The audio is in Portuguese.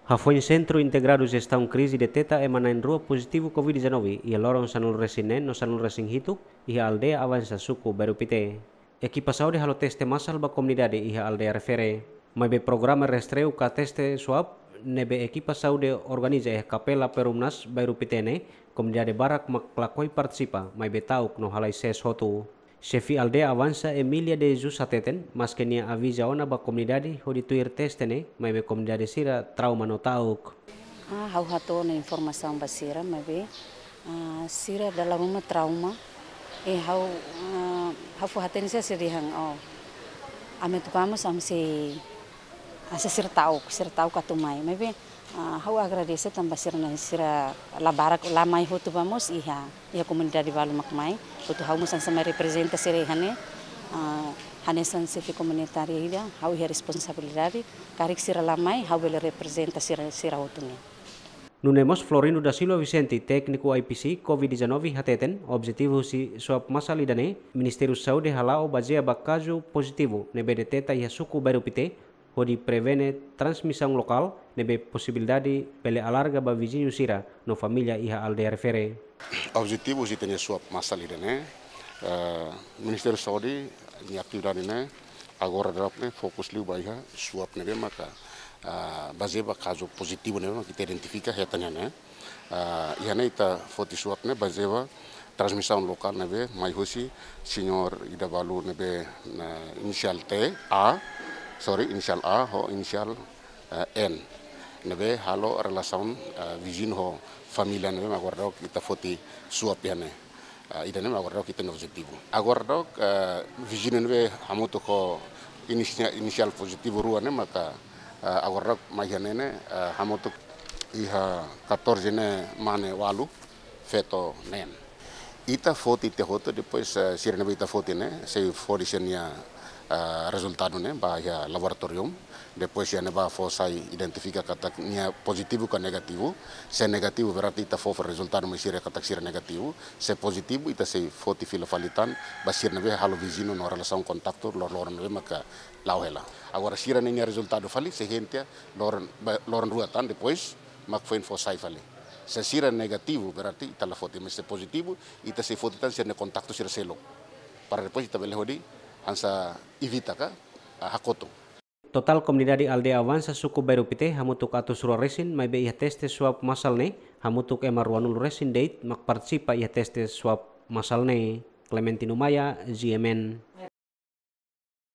Foi Centro Integrado Gestão Crise de Teta emanain rua positivo Covid-19 e lorong sanul resinen no sanul resing hitu iha aldea avança suku baru pite. Equipa saúde halo teste massal ba comunidade iha aldea refere. Mas be programa restreu ka teste swab nebe equipa saúde organiza capela perumnas baru pitene comunidade barak maklakoi participa mas be tauk no halai ses hotu. Chefi aldea avança Emilia de Jesus ateten, mas que nia avisa ona ba comunidade ho dituir testene, mas be comunidade sira trauma no tauk. Hau hato na informação basira, mas be sira dalam rumah trauma, hau fu haten sia sirihang ame tu vamos am se sir tahu katumai, mas be hau agradece tambah sira labarak lamai ho tu vamos iha comunidade valu makmai. Porque hau musan sama representa serehane, hanesan sefi komunitária ida, hau ia responsabilidade, karik sira lamai, hau bele representa sira otunya. Nunemos Florino da Silva Vicente, técnico IPC COVID-19 hateten, objetivo si swab masal idane, Ministério Saúde halao bazea bakajo positivo, nebe de teta ia suku baru pite, hodi prevene transmissão local, nebe possibilidade pele alarga ba vizinho sira, no família iha aldea refere. Objetivo si tenia swab masal idane, Ministério Saúde ni atividade ne agora drapne fokus liu baiha swab nebe maka bazeba caso positivo nebe kita identifica hetanya ne iha ne ita foti swab ne bazeba transmissão local nebe mai hosi senhor ida balu nebe inisial inisial A ho inisial N nebe halo relação vizinho ho família nebe agora kita foti swab ne idane agora kita no objetivo agora vizinho nebe hamuto ko inisial positivo rua ne maka agora mahane ne hamuto iha 14 ne mane walu feto nen ita foti te hoto depois sirene ita foti ne sei foricenia resultado ne ba ya laboratorium depois ya ne ba fosai identifica kata nia positivo ka negativo se negativo berarti ita fofa resultado me sira kata sira negativo se positivo ita sei foti filofalitan ba sira ne halo vizinho no relação contacto lor ne maka lauhela agora sira ne nia resultado fali se gente lor ruatan depois mak foi fosai fali se sira negativo berarti ita la foti se positivo ita sei foti tan sira ne contacto sira selo para depois ita bele hodi ansa evita ka hakoto. Total komunidade aldea avança suku baru pite hamutuk atus rua resin mai be ia teste swab masal ne hamutuk emaruanul resin date mak participa ia teste swab masal ne Clementino Maya GMN.